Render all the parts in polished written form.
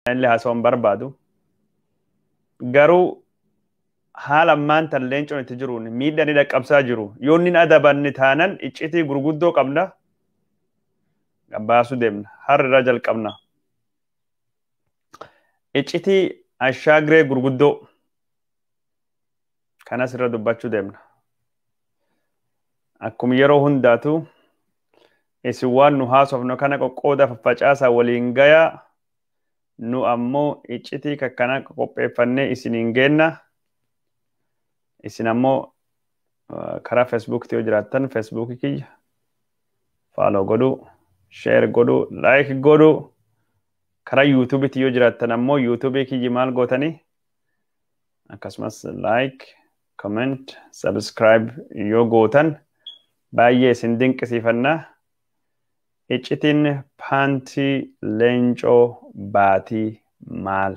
اللي هاسون بربادو garuu haala ammaan tan leencoon itti jiruun miidhaan dhaqqabsaa jiru yoonni adabanni taanan iccitii gurguddoo qabna gabaasuu deemna har'a jalqabna iccitii ashaagree gurguddoo kanas irra dubbachuu deemna akkuma yeroo hundaatu isin waan nu haasofnu kana qoqqooda faffacaasaa waliin gayaa nu ammoo iccitii kakkana qopheeffannee isiniin geenna isin ammoo karaa Facebook yoo jiraattan Facebook kiyya follow godhu share godhu like godhu karaa YouTube yoo jiraattan ammoo YouTube kiyya maal gootanii akkasumas like comment subscribe yoo gootan baay'ee isin dinqisiifannaa iccitiin paantii leencoo baatii maal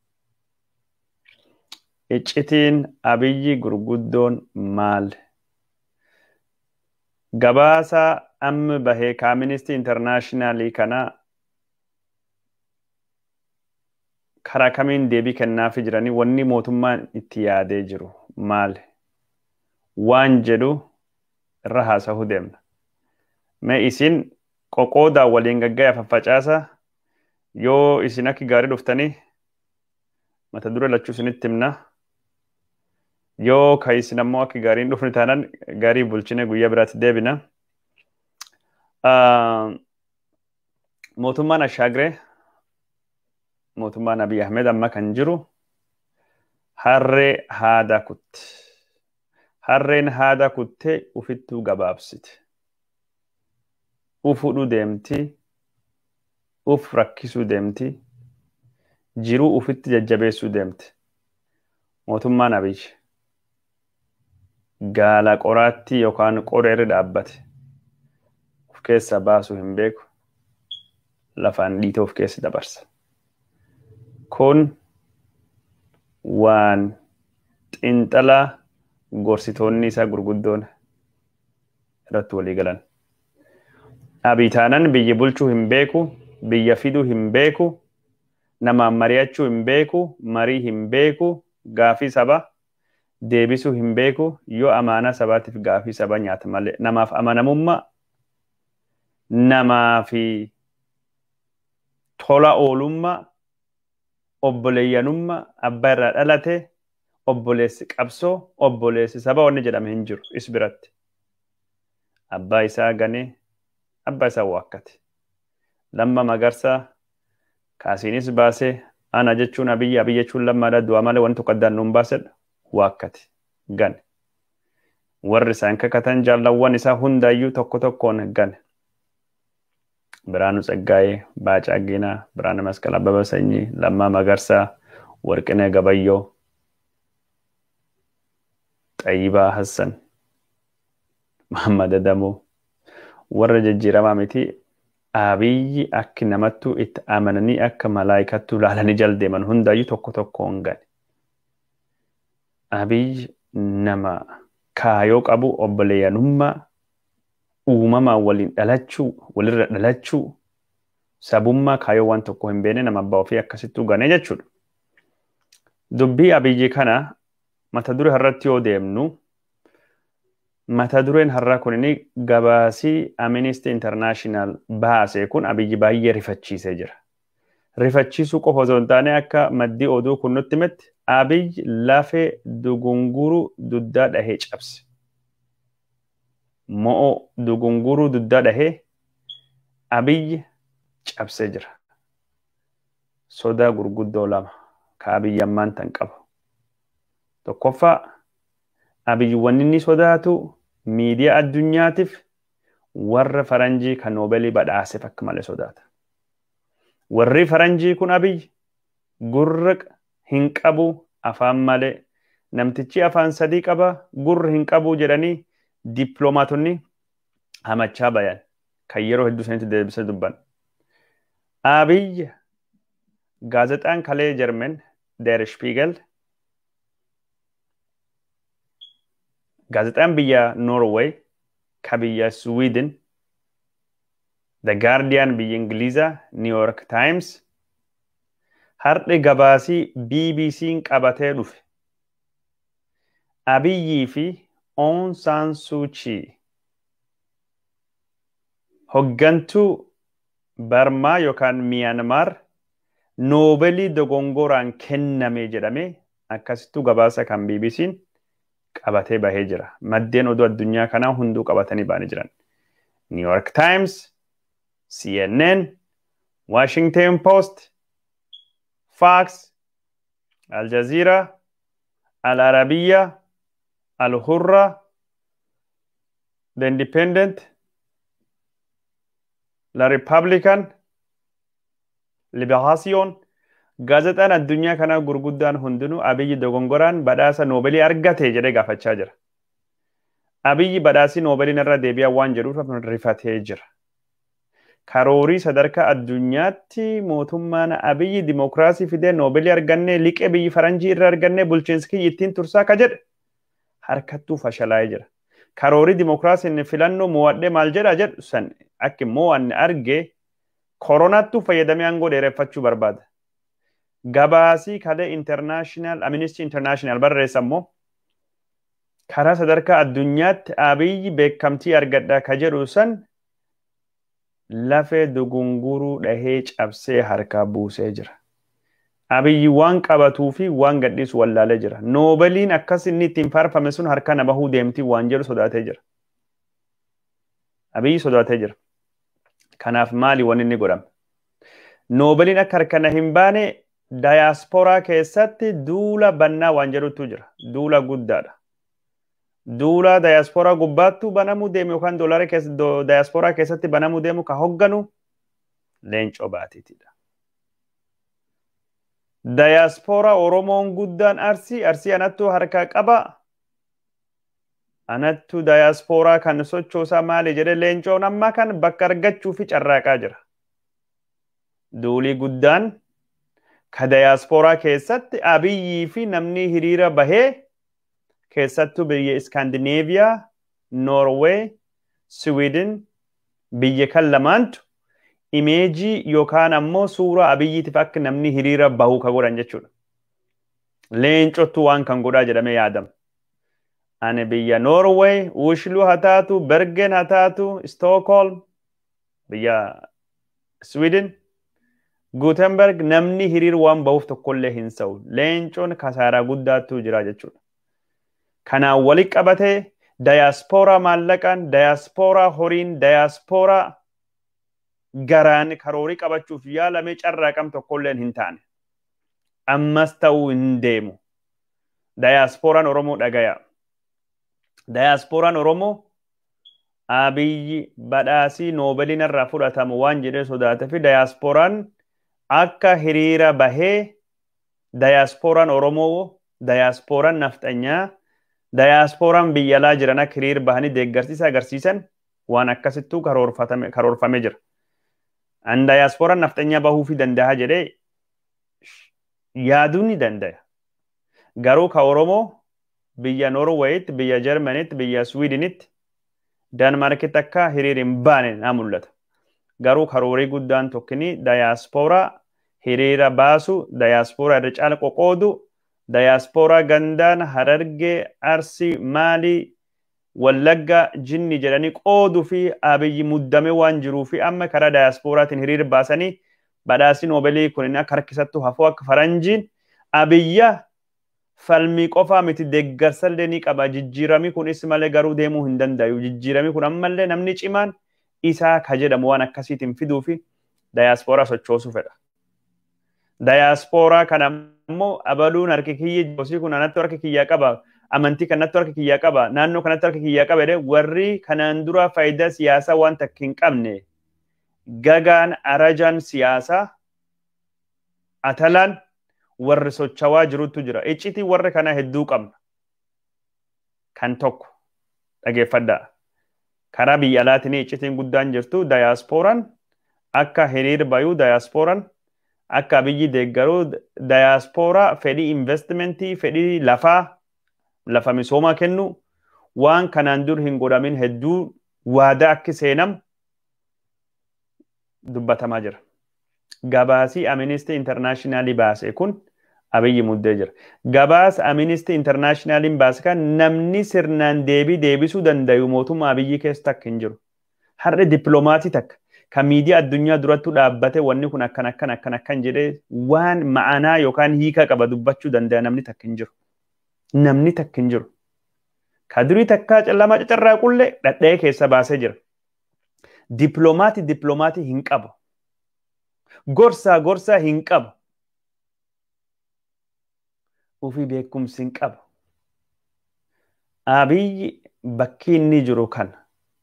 iccitiin abiyyi gurguddoon maal gabaasa amma bahee amnesty internationally kana karaa kamiin deebii kennaafi jiranii wanni mootummaan itti yaadee jiru maal waan jedhu irra haasa'uu deemna mee isin qoqqoodaa waliin gaggaya faffacaasa yoo isin akka gaarii dhuftanii mata dura lachuu isinitti himna yoo ka isin ammoo akka gaariin dhufni taanan gaarii bulchine guyyaa biraatti deebina mootummaan ashaagree mootummaan Abiy Ahmed amma kan jiru harree haada kutte harreen haada kuttee ufittuu gabaabsite ufudhu deemti uf rakkisuu deemti jiruu ufitti jajjabeessuu deemti mootummaan Abiy gaala qoraatti yookaan qoreerri dhaabbate of keessa baasuu hin beeku lafaan dhiitee of keessa dabarsa kun waan xinxalaa gorsitoonni isaa gurguddoon irratti walii galan Abiy taanan biyya bulchuu hin beeku biyya fiduu hin beeku namaan mari'achuu hin beeku marii hin beeku gaafii saba deebisuu hin beeku yoo amaanaa sabaatiif gaafii saba nyaata malee namaaf amanamummaa namaafi tola oolummaa obboleeyyanummaa abbaa irraa dhalate obboleessi qabsoo obboleessi saba wanni jedhame hin jiru is biratti abbaa isaa ganee abbaa isaa waakkate lamma magarsaa kaasiinis baasee ana jechuun Abiy jechuun lammaadha du'a malee wanti tokko addaan nuun baasedha waakkate gane warri isaan kakatan jaallawwan isaa hundaayyuu tokko tokkoon gane Biraanuu Tsaggaayee Baacaa Ginaa Biraanuu Masqal Abbabaa Sanyii Lammaa Magarsaa Warqinee Gabayyoo Xayyibaa Hassan Muhammad Adamoo warra jijjiiramaa miti Abiy akka namattu itti amananii akka malaayikattu laalanii jaldeeman hundaayyuu tokko tokkoon gane Abiy nama kaayoo qabu obboleeyyanummaa uumamaan waliin dhalachuu walirra dhalachuu sabummaa kaayoo waan tokko hin beekne nama abbaa ofii akkasittuu gane jechuudha dubbii Abiy kana mata duree har'atti yoo deemnu mata dureen har'aa kunini gabaasii amnesty international baase kun Abiy baay'ee rifachiisee jira rifachiisuu qofa osoo hin taane akka maddii oduu kun nutti himetti Abiy lafee dugunguru duddaa dhahee cabse mo'o dugunguru duddaa dhahee Abiy cabsee jira sodaa gurguddoo lama ka Abiy ammaan tan qaba tokkoffaa Abiy wanni inni sodaatu miidiyaa addunyaatiif warra faranjii kan Noobeelii badhaaseef akka malee sodaata warri faranjii kun Abiy gurra hin qabu afaan malee namtichi afaan sadii qaba gurra hin qabu jedhanii dippiloomaatonni hamachaa bayan kan yeroo hedduu sanitti deebisee dubban Abiy gaazexaan kalee Jarmen Der Spiegel gaazexaan biyya Norway ka biyya Sweden The Guardian biyya Ingiliza New York Times har'i gabaasii BBC'n qabatee dhufe. Abiyyii fi Aung San Suu Kyi hoggantuu Barmaa yookaan Myanmar Noobelii dogongoraan kenname jedhamee akkasittuu gabaasa kan BBC'n qabatee bahee jira. Maddeen oduu addunyaa kanaa hunduu qabatanii ba'anii jiran. New York Times, CNN, Washington Post, Fox, Al Jazeera, Al Arabiya, Al Hurra, The Independent, La Republican, Liberación, gaazexaan addunyaa kanaa gurguddaan hundinuu Abiyyi dogongoraan badhaasa Noobeelii argate jedhee gaafachaa jira. Abiyyi badhaasii Noobeeliin irra deebi'aa waan jedhuuf rifatee jira. Karoorii sadarkaa addunyaatti mootummaan Abiyyi dimokiraasii fidee Noobeelii argannee liqee biyyi faranjii irra argannee bulchiinsi kiyya ittiin tursaa ka jedhe harkattuu fashalaa'ee jira. Karoorii dimokiraasiin filannoo mo'adhee maal jedha jedhu san akka mo'anne argee koronaattuu fayyadamee aangoo dheereffachuu barbaada. Gabaasii kalee international amnesty international barreessammoo karaa sadarkaa addunyaatti Abiyyi beekamtii argadhaa ka jedhu san lafee dugunguruu dhahee cabsee harkaa buusee jira. Abiyyi waan qabatuu fi waan gadhiisu wallaalee jira. Noobeliin akkas inni ittiin faarfame sun harka nama bahuu deemtii waan jedhu sodaatee jira. Abiyyi sodaatee jira. Kanaaf maali waan inni godhame? Noobeliin akka harkana hin baane dayaasporaa keessatti duula bannaa waan jedhutu jira. Duula guddaadha. Duula dayaasporaa gubbaattu banamuu deemu yookaan dayaasporaa keessatti banamuu deemu ka hogganu Leencoo Baatiitidha. Dayaasporaa Oromoon guddaan Arsii anattuu harkaa qaba. Anattuu dayaasporaa kan sochoosaa maali jedhe Leencoon amma kan bakka argachuu fi carraaqaa jira. Duulii guddaan ka dayaasporaa keessatti Abiyyii fi namni hiriira bahee keessattuu biyya Iskaandineeviyaa, Noorweey, Siwiidin biyya kan lamaantu imeejii yookaan ammoo suuraa Abiyyiitiif akka namni hiriira bahu ka godhan jechuudha. Leencottu waan kan godhaa jedhamee yaadama. Ani biyya Noorweey, Ushlu haa taatu, Bergen haa taatu, Stockholm, biyya Siwiidin, Gutenberg namni hiriir waan bahuuf tokkollee hin sa'u. Leencoon kasaaraa guddaattuu jira jechuudha. Kanaan walitti qabatee dayaasporaa maallaqaan, dayaasporaa horiin, dayaasporaa garaan karoorii qabachuuf yaalamee carraaqam tokkolleen hin taane. Ammas ta'uu hin deemu. Dayaasporaan Oromoo dhagaya. Dayaasporaan Oromoo Abiyyi badhaasii Noobeliin irraa fudhatamu waan jedhee sodaate fi dayaasporaan akka hiriira bahee dayaasporaan Oromoo, dayaasporaan nafxanyaa, dayaasporaan biyya alaa jiran akka hiriir bahanii deeggarsiisa agarsiisan waan akkasittuu karoorfamee jira. An dayaasporaan nafxanyaa bahuu fi danda'a jedhee yaaduu ni danda'a. Garuu ka Oromoo biyya Noorweeyitti, biyya Jarmaniitti, biyya Swiidinitti, Danmarkitti akka hiriir hin baane na mul'ata. Garuu karoorii guddaan tokkini dayaasporaa hiriira baasu, dayaasporaa irra caala qoqoodu, dayaasporaa gandaan Harargee, Arsii, Maalii, Wallagga, Jinni jedhanii qooduu fi Abiyyi muddame waan jiruu fi amma karaa dayaasporaatiin hiriir baasanii badhaasii Noobeelii kun akka harkisattu hafuu akka faranjiin Abiyya falmii qofaa miti deeggarsallee ni qaba. Jijjiiramii kunis malee garuu deemuu hin danda'u. Jijjiiramii kun ammallee namni cimaan isaa ka jedhamu waan akkasiitiin fiduu fi dayaasporaa sochoosuu fedha. Dayaasporaa kana immoo abaluun harki kiyya jibosii kun anatti harki kiyyaa qaba. Amantii kanatti harki kiyyaa qaba. Naannoo kanatti harki kiyyaa qaba jedhee warri kanaan dura faayidaa siyaasaa waan takka hin qabne gagaan arajaan siyaasaa atalaan warri sochawaa jirutu jira. Iccitii warri kana hedduu qabna. Kan tokko dhageeffadhaa. Karaa biyya alaatiin iccitiin guddaan jirtu dayaasporaan akka hiriir bayuu dayaasporaan akka Abiyyi deeggaruu dayaasporaa fedhii investimentii fedhii lafa misoomaa kennu waan kanaan dur hin godhamin hedduu waadaa akka seenamu dubbatamaa jira. gabaasii amnesty international baase kun abiyyi muddee jira. Gabaasa amnesty international baase kan namni sirnaan deebisuu dandayu mootummaa abiyyi keessa takka hin jiru. Har'a dippiloomatii takka kan miidiyaa addunyaa durattu dhaabbate wanni kun akkan jedhee waan ma'anaa yookaan hiika qaba dubbachuu danda'a namni takka hin jiru. Namni takka hin jiru. Kadirii takkaa lama cacarraaqullee dhadha'ee keessa baasee jira. Dippiloomatii hin qabu. Gorsaa hin qabu. Ufii beekumsi hin qabu. Abiyyi bakki inni jiru kana.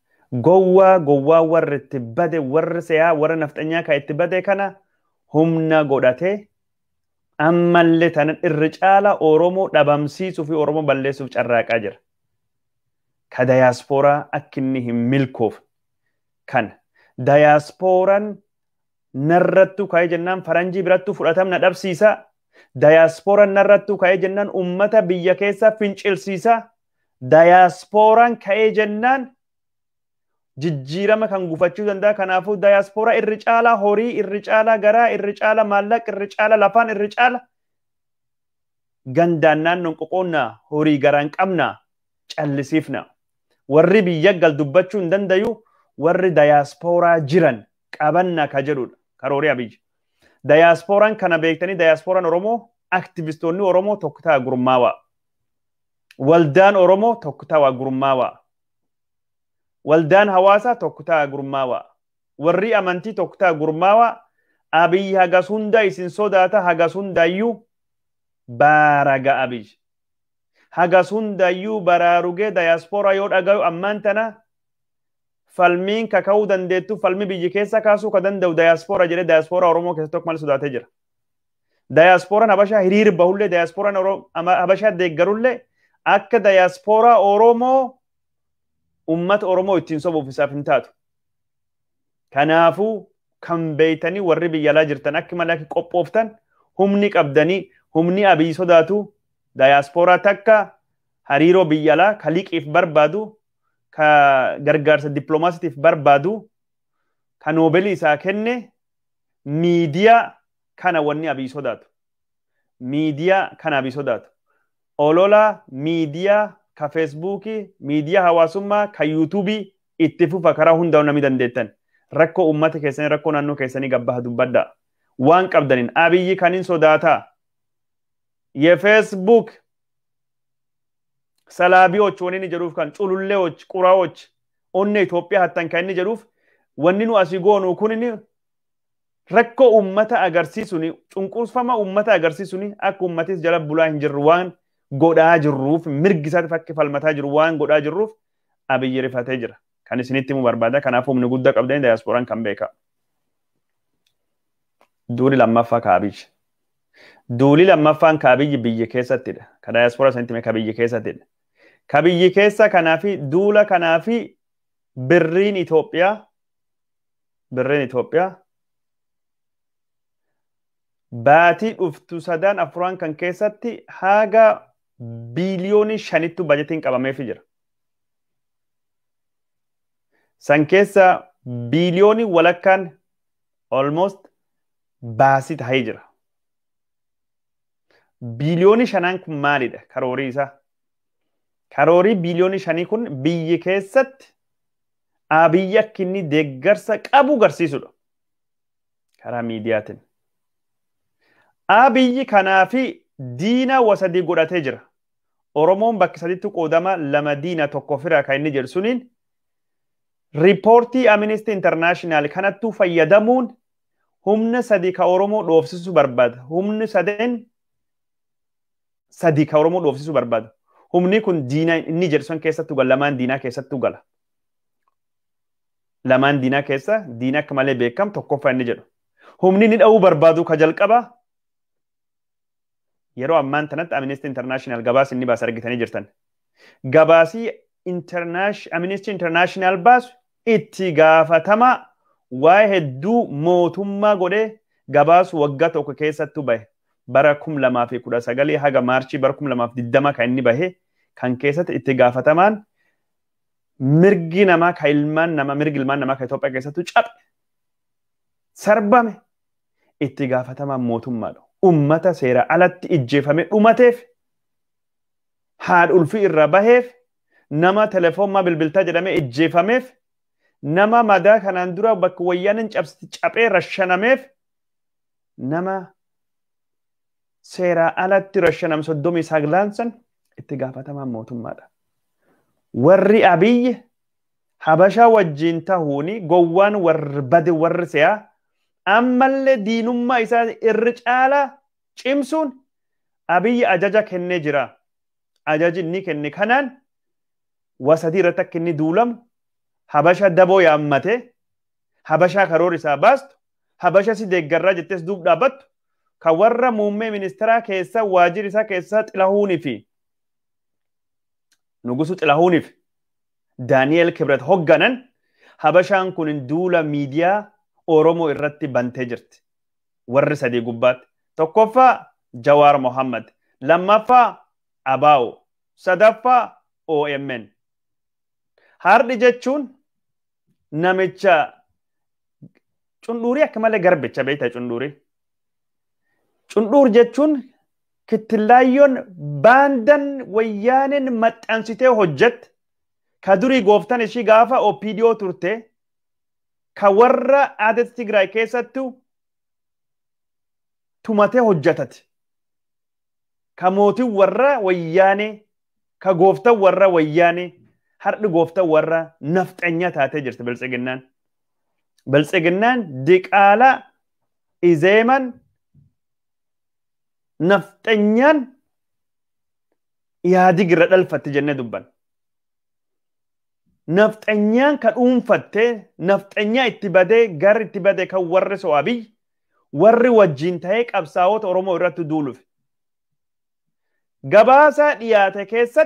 Gowwaa warra itti bade warra se'aa warra nafxanyaa kan itti bade kana humna godhatee ammallee tanan irra caala Oromoo dhabamsiisuu fi Oromoo balleessuuf carraaqaa jira. Ka dayaaspooraa akka inni hin milkoof kana. Dayaasporaan narrattu ka'ee jennaan faranjii birattu fudhatamna dhabsiisa. Dayaasporaan narrattu ka'ee jennaan ummata biyya keessaa fincilsiisa. Dayaasporaan ka'ee jennaan jijjiirama kan gufachuu danda'a. Kanaafuu dayaaspooraa irri caalaa horii, irri caalaa garaa, irri caalaa maallaqa, irri caalaa lafaan, irri caalaa gandaan naannoon qoqoonnaa horii garaan qabnaa callisiifna. Warri biyya gal dubbachuu hin dandayu warri dayaaspooraa jiran qabannaa ka jedhudha karoorri Abiyyi. Dayaasporaan kana beektanii dayaasporaan Oromoo aktivistoonni Oromoo tokko ta'a gurmaawaa. Waldaan Oromoo tokko ta'a gurmaawaa. Waldaan hawaasaa tokko ta'a gurmaawaa. Warri amantii tokko ta'a gurmaawaa. Abiyyi hagas hunda isin sodaata hagas hundaayyuu baaraga Abiyyi. Hagas hundaayyuu baraarugee dayaasporaa yoo dhagayu ammaan tana falmiin kaka'uu dandeettu falmi biyyi keessa kaasuu ka danda'u dayaaspooraa jedhee dayaaspooraa Oromoo keessa tokko malee sodaatee jira. Dayaasporaan Habashaa hiriir bahullee dayaasporaan Habashaa deeggarullee akka dayaaspooraa Oromoo ummata Oromoo ittiin sobuuf isaaf hin taatu. Kanaafuu kan beeytanii warri biyya alaa jirtan akka malee qophooftan humni qabdanii humni Abiyyi sodaatu dayaaspooraa takka hariiroo biyya alaa ka liqiif barbaadu ka gargaarsa dippiloomaasiitiif barbaadu ka noobelii isaa kenne miidiyaa kana wanni Abiyyi sodaatu. Miidiyaa kana Abiyyi sodaatu. Olola miidiyaa ka feesbuukii, miidiyaa hawaasummaa, ka yuutuubii itti fufa karaa hundaa'u namni dandeettan. Rakkoo uummata keessanii rakkoo naannoo keessanii gabbaha dubbaddaa. Waan qabdaniin Abiyyi kaniin sodaataa. የፌስቡክ ሰላቢዎች ወኒን ጀሩፍ ካን ጩሉሌዎች ቁራዎች ኦነ ኢትዮጵያ ሀተን ካን ጀሩፍ ወኒኑ አሲጎኑ ኩኒኒ ረኮ ኡመታ አገርሲሱኒ ጩንቁስፈማ ኡመታ አገርሲሱኒ አክ ኡመቲስ ጀለ ቡላ እንጅርዋን ጎዳ ጅሩፍ ምርግሳት ፈክ ፈልመታ ጅርዋን ጎዳ ጅሩፍ አብይ ሪፋቴ ጅራ ካን ስኒቲሙ በርባዳ ከናፎም ንጉዳ ቀብደን ዳያስፖራን ካምቤካ ዱሪ ለማፋ ካቢጅ Duuli lammaffaan kabiyyi biyya keessattidha. Ka dayaaspooraa sentime kabiyyi keessattidha. Kabiyyi keessa kanaafi duula kanaafi birriin Itoophiyaa baatii dhuftu sadaan afuraan kan keessatti haga biiliyoonii 5 bajetiin qabameef jira. San keessa biiliyoonii walakkaan almost baasii tahee jira. Biiliyoonii 5 kun maalidha karoorii isaa? Karoorii biiliyoonii 5 kun biyya keessatti Abiyyi akka inni deeggarsa qabu garsiisudha. Karaa miidiyaatiin. Abiyyi kanaafi diina wasadii godhatee jira. Oromoon bakka sadiitti qoodama lama diina tokko fira kan inni jedhu suniin riipoortii Amnesty International kanattuu fayyadamuun humna sadii ka Oromoo dhoofsisuu barbaada. Humni sadii ka Oromoo dhoofsisuu barbaada. Humni kun diina inni jedhu sun keessattuu gala. Lamaan diinaa keessattuu gala. Lamaan diinaa keessa diina akka malee beekam tokkoffaa inni jedhu. Humni inni dha'uu barbaadu ka jalqaba yeroo ammaan tanatti Amnesty International gabaas inni baas argitanii jirtan. Gabaasii Amnesty International baasu itti gaafatama waa'ee hedduu mootummaa godhee gabaasu waggaa tokko keessattuu bahe. Bara 2019 haga maarchii bara 2020 kan inni bahe kan keessatti itti gaafatamaan mirgi namaa ka ilmaan namaa ka Itoophiyaa keessattuu cabe sarbame itti gaafatamaan mootummaadha. Ummata seera alatti ijjeefame dhumateef haadha ulfii irra baheef nama telefoonaa bilbiltaa jedhame ijjeefameef nama madaa kanaan dura bakka wayyaanin caphee rashanameef nama seera alatti rashanam 39 san itti gaafatamaan mootummaadha. Warri Abiyyi Habashaa wajjin tahuuni gowwaan warri bade warri se'a ammallee diinummaa isaa irri caalaa cimsuun Abiyyi ajaja kennee jira. Ajaji inni kenne kanaan wasadii irratti akka inni duulamu Habashaa daboo yaammate Habashaa karoora isaa baastu Habashaa si deeggarraa jettees duub dhaabbattu ka warra muummee ministeeraa keessa waajjira isaa keessa Xilahuunii fi Nugusu Xilahuunii fi Daani'eel Kibret hogganan Habashaan kun duula miidiyaa Oromoo irratti bantee jirti. Warri sadii gubbaatti. Tokkoffaa Jawaar Mohammad, lammaffaa Abaa'u, sadaffaa OMN. Hardi jechuun namicha cunduurii akka malee garbicha beektaa cunduurii. Cunduur jechuun kittillaayyoon baandan wayyaaneen maxxansitee hojjette ka durii gooftan ishii gaafa OPDO turte ka warra aadaa Tigraay keessattu tumatee hojjetati. Ka mootiin warra wayyaanee ka gooftan warra wayyaanee hardi gooftan warra nafxanya taatee jirti biltsiginnaan. Biltsiginnaan diqaalaa izeeman nafxanyaan yaadi girra dhalfatti jennee dubban. Nafxanyaan ka dhuunfattee nafxanyaa itti badee gar itti badee kan warri so'abii warri wajjin ta'ee qabsaa'ota Oromoo irratti duuluuf. Gabaasa dhiyaate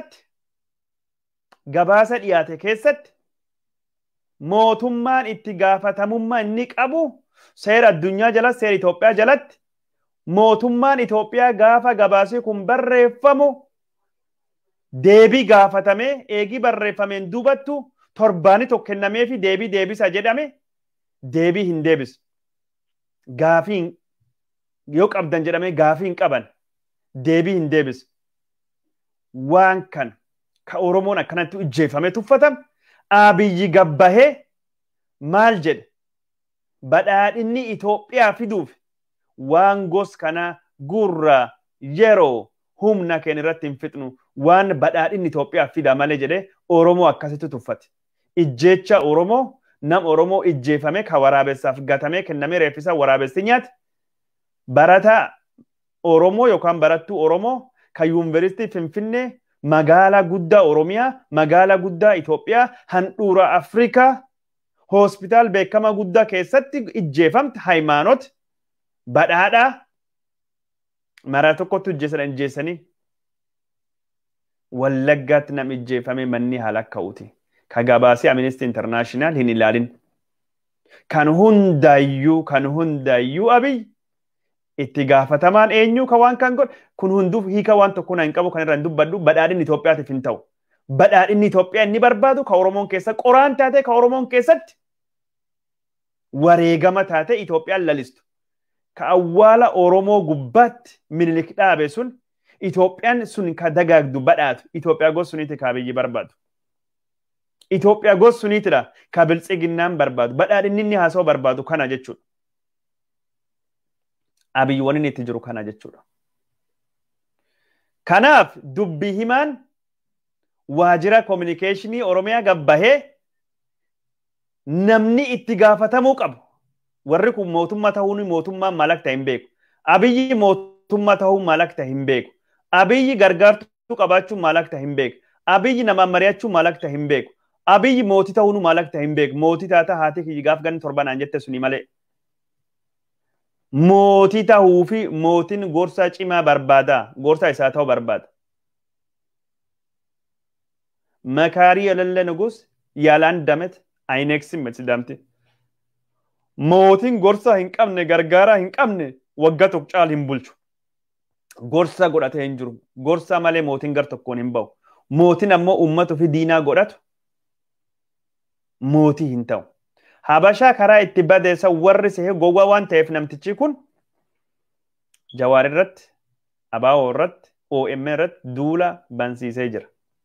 keessatti mootummaan itti gaafatamummaa inni qabu seera addunyaa jalatti seera Itoophiyaa jalatti mootummaan Itoophiyaa gaafa gabaasii kun barreeffamu deebii gaafatamee eegii barreeffameen duubattu torbaani tokko kennamee fi deebii deebisa jedhame deebii hin deebisu. Gaafii yoo qabdan jedhame gaafii hin qaban deebii hin deebisu. Waan kan ka Oromoon akkanatti ijjeefame tuffatam Abiyyi gabbahee maal jedhe badhaadhinni Itoophiyaa fiduuf waan gos kana gurra yeroo humna keenya irratti hin fixnu waan badhaadhinni Itoophiyaa fida malee jedhe Oromoo akkasitti tuffate. Ijjecha Oromoo nam Oromoo ijjeefame ka waraabessaaf gatamee kennamee reeffisa waraabessi nyaate barataa Oromoo yookaan barattuu Oromoo ka yuunivarsiitii Finfinnee magaalaa guddaa Oromiyaa magaalaa guddaa Itoophiyaa handhuura Afrikaa hospitaal beekamaa guddaa keessatti ijjeefamte Haymaanot badhaadhaa maraa tokkotti ijjeessanii Wallaggaatti nam ijjeefame manni halakka'uuti. Ka gabaasii amnestii internaashinaal hin ilaalin. Kan hundaayyuu Abiyyi itti gaafatamaan eenyu ka waan kan godhe kun hunduuf hiika waan tokko hin qabu kan irraa hin dubbadhu badhaadhinni Itoophiyaatiif hin ta'u. Badhaadhinni Itoophiyaa inni barbaadu ka Oromoon keessa qoraan taate ka Oromoon keessatti wareegama taate Itoophiyaan lalistu. Ka awwaala Oromoo gubbaatti Minilik dhaabe sun Itoophiyaan sun ka dagaagdu badhaatu Itoophiyaa gos suniiti ka Abiyyi barbaadu. Itoophiyaa gos suniitidha ka biltsiginnaan barbaadu badhaadhinni inni haasa'u barbaadu kana jechuudha. Abiyyi waan inni itti jiru kana jechuudha. Kanaaf dubbii himaan waajjira kominikeeshinii Oromiyaa gabbahee namni itti gaafatamuu qabu. Warri kun mootummaa ta'uun mootummaan maal akka ta'e hin beeku. Abiyyi mootummaa ta'uun maal akka ta'e hin beeku. Abiyyi gargaartuu qabaachuun maal akka ta'e hin beeku. Abiyyi namaan mari'achuun maal akka ta'e hin beeku. Abiyyi mootii ta'uun maal akka ta'e hin beeku. Mootii taata haati kiyyi gaaf ganni torbanaan jette suni malee. Mootii ta'uu fi mootiin gorsa cimaa barbaada. Gorsa isaa ta'uu barbaada. Makaarii yalallee nugus yaalaan damet ayineksin metsidamti. Mootiin gorsa hin qabne gargaaraa hin qabne waggaa tokko caal hin bulchu. Gorsa godhatee hin jiru. Gorsa malee mootiin gar tokkoon hin ba'u. Mootiin ammoo uummata fi diinaa godhatu mootii hin ta'u. Habashaa karaa itti badeessa warri sehee gowwaa waan ta'eef namtichi kun Jawaar irratti, Abaawoo irratti, OMN irratti duula bansiisee jira.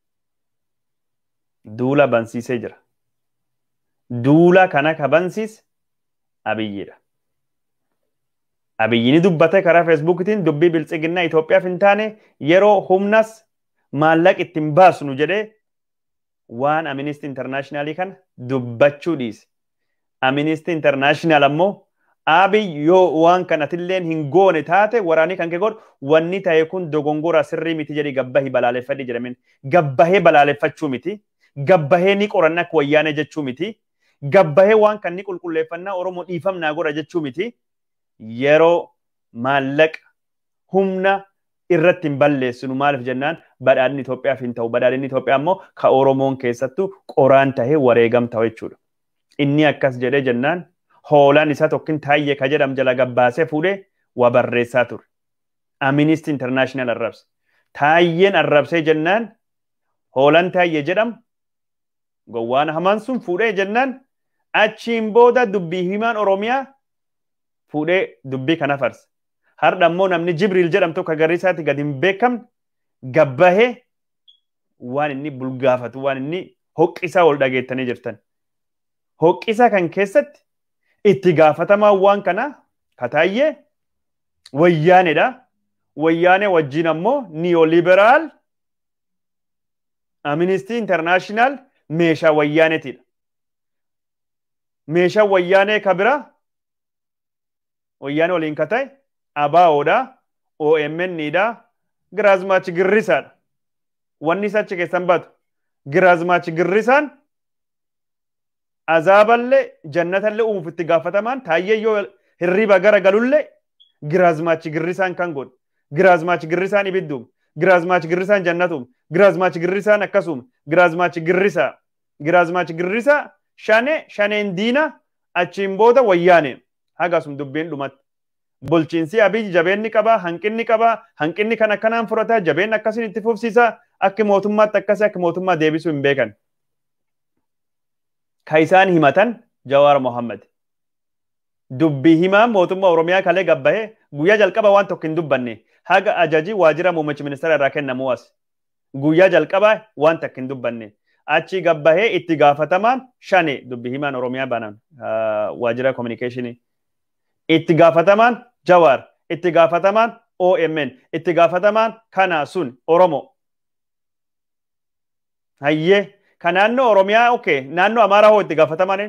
Duula bansiisee jira. Duula kana ka bansiise Abiyyiidha. Abiyyiin dubbate karaa Feesbuukiitiin dubbii biltsiginnaa Itoophiyaaf hin taane yeroo humnas maallaqa ittiin baasnu jedhee waan Amnesty International kana dubbachuu dhiise. Amnesty International ammoo Abiy yoo waan kanatilleen hin goone taate waraanii kan kee godhu wanni ta'e kun dogongora sirrii miti jedhi gabbahee balaaleffadhi jedhamin. Gabbahee balaaleffachuu miti. Gabbahee ni qoranna akka wayyaanee jechuu miti. Gabbahee waan kan ni qulqulleeffannaa Oromoo dhiifamnaa godha jechuu miti. Yeroo maallaqa humna irratti hin balleessinu maaliif jennaan badhaadhinni Itoophiyaaf hin ta'u. Badhaadhinni Itoophiyaa ammoo ka Oromoon keessattuu qoraan tahee wareegamta jechuudha. Inni akkas jedhee jennaan hoolaan isaa tokkin taayye ka jedham jala gabbaasee fuudhee waa barreessaa ture. Amnesty International arrabse. Taayyeen arrabsee jennaan hoolaan taayye jedham gowwaan hamaan sun fuudhee jennaan achiin booda dubbii himaan Oromiyaa fuudhee dubbii kana farse. Har'a ammoo namni Jibriil jedhamtu ka garri isaatti gadi hin beekamne gabbahee waan inni bulgaafatu waan inni hoqqisaa ol dhageettanii jirtan. Hoqqisaa kan keessatti itti gaafatamaa waan kana kataayyee wayyaaneedha. Wayyaanee wajjin ammoo neoliberal Amnesty International meeshaa wayyaaneetidha. Meeshaa wayyaanee kabira wayyaanee waliin kata'e Abaawoodha, OMN'dha, Giraazmaachi Girrisaadha. Wanni isa achi keessan baatu Giraazmaachi Girrisaan azaaballee jannatallee uumuuf itti gaafatamaan taayyee yoo hirriba gara galullee Giraazmaachi Girrisaan kan godhu. Giraazmaachi Girrisaan ibidduum. Giraazmaachi Girrisaan jannatuum. Giraazmaachi Girrisaan akkasuma. Giraazmaachi Girrisaa. Giraazmaachi Girrisaa shaneen diina achiin booda wayyaane. Hagasum dubbiin dhumatti. Bulchiinsi Abiyyi jabeenni qabaa, hanqinni qabaa, hanqinni kan akkanaan furataa, jabeen akkasiin itti fufsiisaa, akka mootummaatti akkasii akka mootummaa deebisuu hin beekan. Ka isaan himatan Jawaar Mohammad. Dubbii himaa mootummaa Oromiyaa kalee gabbahee guyyaa jalqaba waan tokko hin dubbanne haga ajajii waajjira muummichi ministeera irraa kennamu as. Guyyaa jalqaba waan tokko hin dubbanne. Achi gabbahee itti gaafatamaan shane dubbii himaan Oromiyaa banan waajjira communicationii. Itti gaafatamaan Jawaar, itti gaafatamaan OMN, itti gaafatamaan kana sun Oromoo. Hayyee ka naannoo Oromiyaa okay, naannoo Amaaraa hoo itti gaafatamaan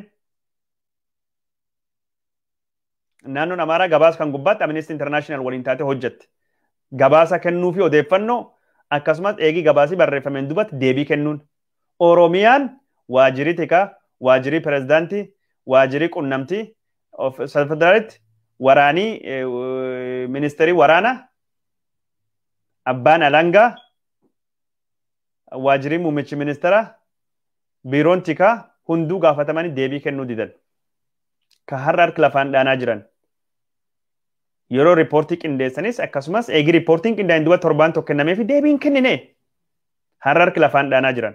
naannoon Amaaraa gabaasa kan gubbaatti Amnesty International waliin taate hojjette. Gabaasa kennuu fi odeeffannoo akkasumas eegii gabaasii barreeffameen duubatti deebii kennuun. Oromiyaan waajjirri tikaa, waajjirri pirezidaantii, waajjirri qunnamtii of federaalitti waraanii ministeerii waraanaa abbaan alangaa waajjirri muummichi ministeera biiroon tikaa hunduu gaafatamanii deebii kennuu didan. Ka har'a harka lafaan dhaanaa jiran. Yeroo riippoortii qindeessanis akkasumas eegii riippoortiin qindaa'in duuba torbaan tokko kennamee fi deebiin kennine har'a harka lafaan dhaanaa jiran.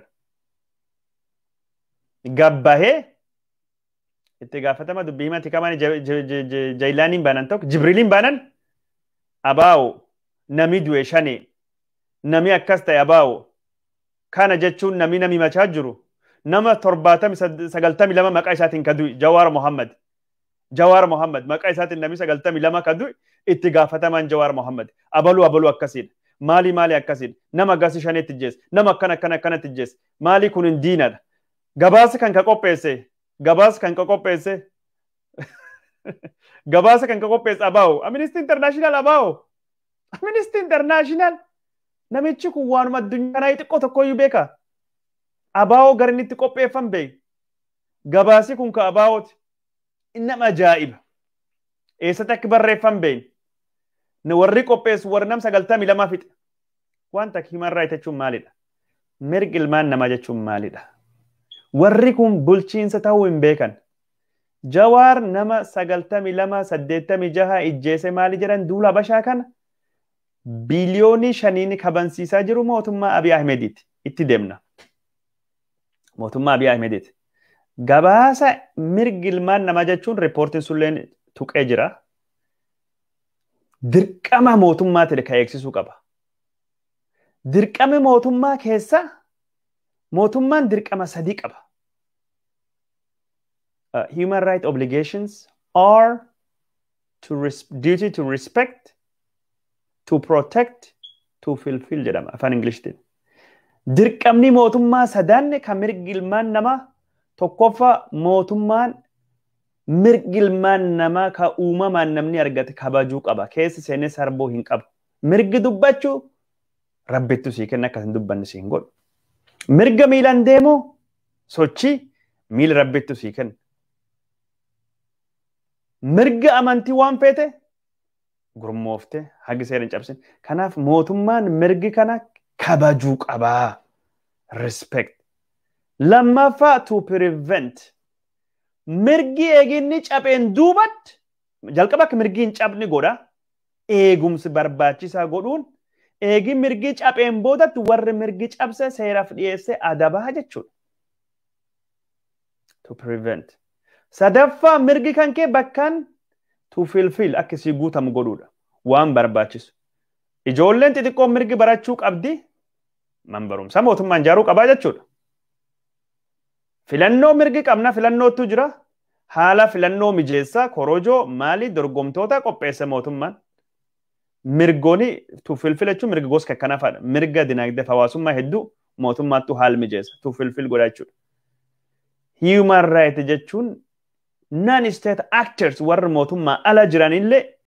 Gabbahee itti gaafatama dubbii himaa tikamaan Jaylaaniin baanan tokko Jibriiliin baanan Abaawo nami du'e shane nami akkas ta'e Abaawo kana jechuun nami machaa jiru nama 92 maqaa isaatiin ka du'e Jawaar Mohammad. Jawaar Mohammad maqaa isaatiin nami 92 ka du'e itti gaafatamaan Jawaar Mohammad. Abaluu akkasiidha. Maali akkasiidha. Nama gasi shaneetti jees. Nama akkanatti jees. Maali kun hin diinadha. Gabaasa kan ka qopheesse. Gabaasa kan ka qopheesse. Gabaasa kan ka qopheesse Abaawo. Amnesty International Abaawo. Amnesty International. Namichi kun waanuma addunyaa kanaa xiqqoo tokkoyyuu beeka. Abaawo gara inni itti qopheeffan beeku. Gabaasi kun ka Abaawooti. Nama ajaa'iba. Eessatti akka barreeffan beeku. Warri qopheessu warri nam 92 fixe. Wanta human right jechuun maalidha? Mirgi ilmaan namaa jechuun maalidha? Warri kun bulchiinsa ta'uu hin beekan. Jawaar nama 92-86 ijjeese maali jedhan duula bashaa kana biliyoonii 5 kabansiisaa jiru mootummaa Abiy Ahmediiti. Itti deemna. Mootummaa Abiy Ahmediiti. Gabaasa mirgi ilmaan namaa jechuun riippoortiin sulleen tuqee jira. dirqama mootummaa ta'e ka eegsisuu qaba. Dirqama mootummaa keessa mootummaan dirqama sadii qaba. Human right obligations are duty to respect, to protect, to fulfill jedhama afaan Ingilishtiin. Dirqamni mootummaa sadanne kan mirgi ilmaan namaa tokkoffaa mootummaan mirgi ilmaan namaa ka uumamaan namni argate kabajuu qaba. Keessa seenee sarboo hin qabu. Mirgi dubbachuu rabbittu sii kenna akka hin dubbanne sii hin godhu. Mirga miilaan deemuu sochii miila rabbittu sii kenna. Mirga amantii waan feete gurmoofte hagi seera hin cabsin. Kanaaf mootummaan mirgi kana kabajuu qabaa. Respect. Lammaffaa to prevent. Mirgi eeginni capheen duubatti jalqaba akka mirgi hin cabne godha. Eegumsi barbaachisaa godhuun eegi mirgi capheen boodatti warri mirgi cabse seeraaf dhiyeesse adabaa jechuudha. To prevent. Sadaffaa mirgi kan kee bakkaan to fulfill akkasii guutamu godhuudha. Waan barbaachisu. Ijoolleen xixiqqoo mirgi barachuu qabdi. Man barumsa mootummaan ijaaruu qabaa jechuudha. Filannoo mirgi qabna filannootu jira. Haala filannoo mijeessaa korojoo maalii dorgomtoota qopheesse mootummaan. Mirgooni to fulfill jechuun mirga gosa kanaafadha. Mirga dinagdee hawaasummaa hedduu mootummaattu haal mijeessa. To fulfill godha jechuudha. Human right jechuun non-state actors warra mootummaa ala jiranillee